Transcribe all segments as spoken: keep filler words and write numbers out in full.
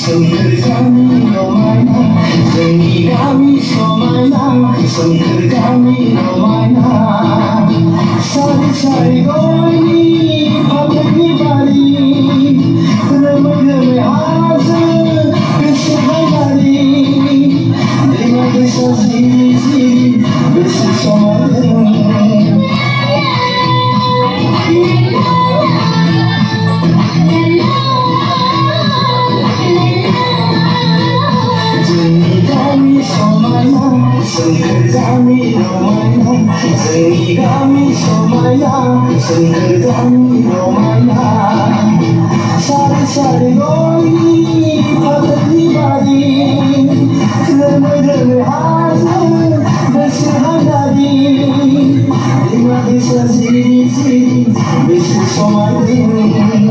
सोमखोर गामि रमायना जोंनि गामि समायना सोमखोर गामि रमायना सारि सारि गयनि फाथैनि बारि रोमै रोमै हाजो गोसो हायनारि दैमा दैसा जिरि जिरि गोसो समायना सोमखोर गामि रमायना जोंनि गामि समायना सोमखोर गामि रमायना सारि सारि गयनि फाथैनि बारि रोमै रोमै हाजो गोसो हायनारि दैमा दैसा जिरि जिरि गोसो समायना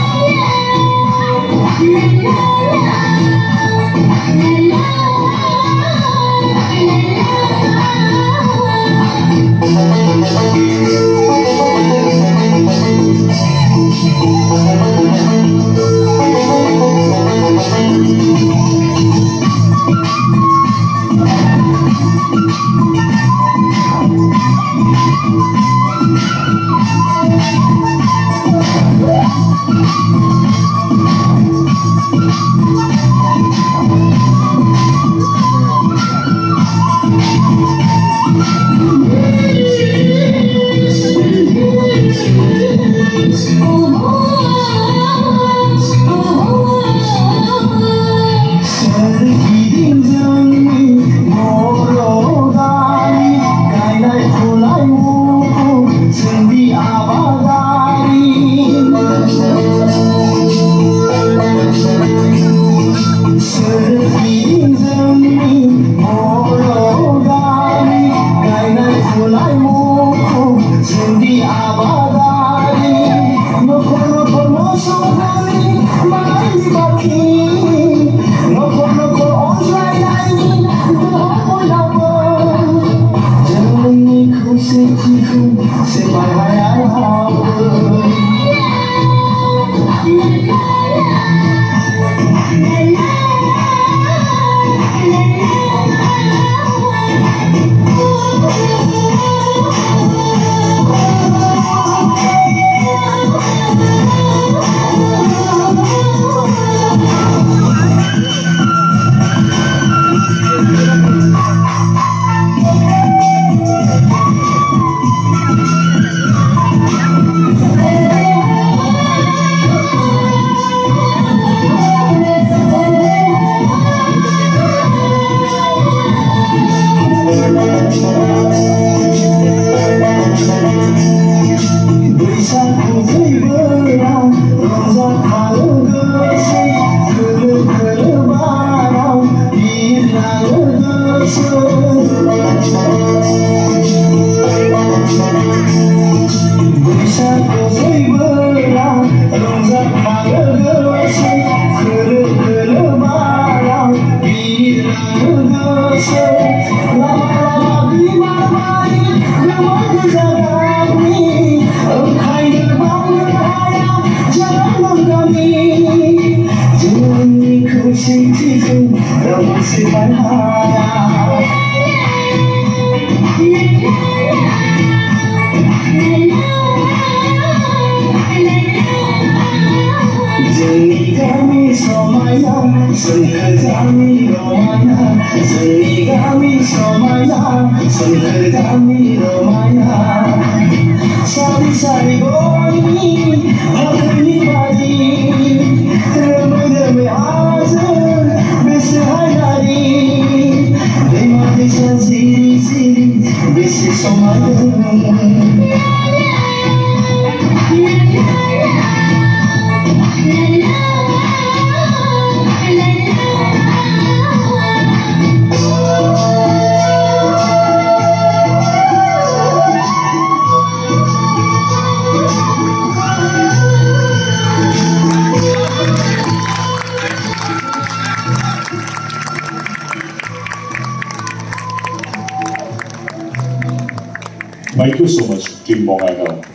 सोमखोर गामि रमायना जोंनि गामि समायना सोमखोर गामि रमायना सारि सारि गयनि फाथैनि बारि रोमै रोमै हाजो गोसो हायनारि दैमा दैसा जिरि जिरि गोसो समायना Thank you so much, Team Bongaigaon.